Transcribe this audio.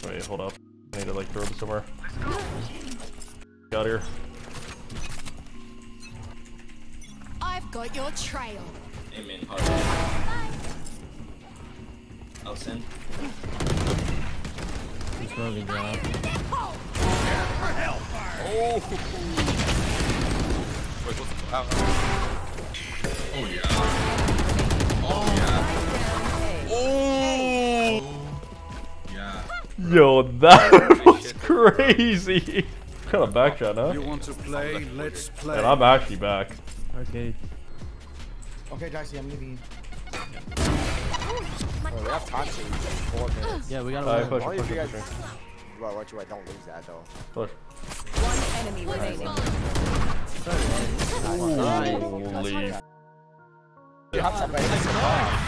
Wait, hold up. I need to like throw him somewhere. Get out here. I've got your trail. Amen. I'll send. He's smoking drop. Oh! Wait, what's the power? Oh yeah. Oh yeah. Oh! Yeah. Yo, that was crazy. Kind of back shot, huh? You want to play? Let's play. And I'm actually back. Arcade. Okay, Darcy, I'm leaving. Wait, we have time to 4 minutes. Yeah, we gotta Alright, win. push, Only push, if you push, guys. push. Well, what you don't lose that though. Push. One enemy remaining. Holy. You have to